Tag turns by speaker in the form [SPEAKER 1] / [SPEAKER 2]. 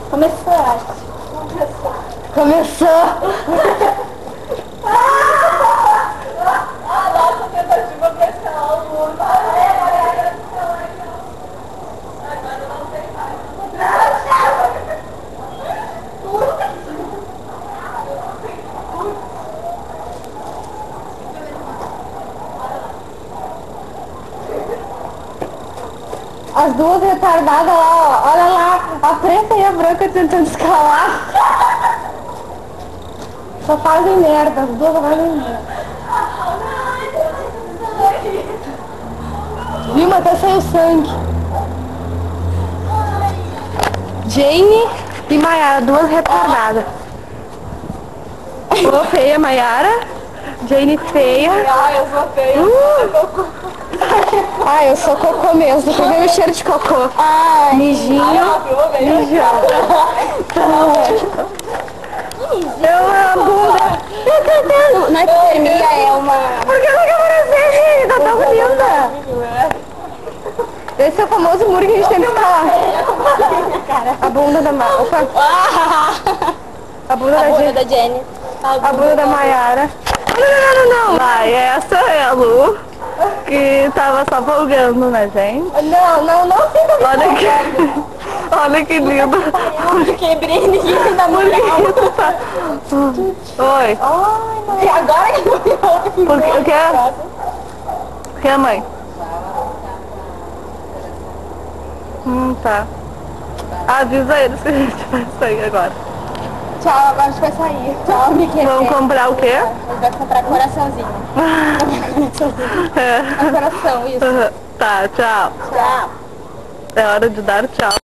[SPEAKER 1] Começou, acho.
[SPEAKER 2] Começou.
[SPEAKER 1] Nossa, tentativa pra escalar o muro. Agora não tem mais.
[SPEAKER 2] As duas retardadas lá, ó. Olha lá, a preta e a branca tentando escalar. Só fazem merda, as duas fazem merda. Viu, mas até saiu sangue. Jane e Mayara, duas retardadas. Ô, feia, Mayara. Jane feia.
[SPEAKER 1] Ah, eu sou feia.
[SPEAKER 2] Ah, eu sou cocô mesmo. Tô vendo o cheiro de cocô. Ai, mijinho. Mijão. Eu amo. Não é que termina, é uma... Por que não quer aparecer, gente? Tá tão linda. Esse é o famoso muro que a gente tem que escalar. A bunda da Opa. A bunda da
[SPEAKER 1] Jenny.
[SPEAKER 2] A bunda da Mayara. Não. Vai, essa é a Lu, que tava só folgando, né, gente? Não fica. Olha que lindo.
[SPEAKER 1] Quebrei ninguém na mulher.
[SPEAKER 2] Oi.
[SPEAKER 1] E agora que eu vi
[SPEAKER 2] O que é? O que é, mãe? Tá. Avisa eles que a gente vai sair agora.
[SPEAKER 1] Tchau, agora a gente vai sair. Tchau, Miquel.
[SPEAKER 2] Vamos comprar o quê?
[SPEAKER 1] A gente vai comprar coraçãozinho.
[SPEAKER 2] É.
[SPEAKER 1] Coração, isso.
[SPEAKER 2] Tá, tchau.
[SPEAKER 1] Tchau.
[SPEAKER 2] É hora de dar tchau.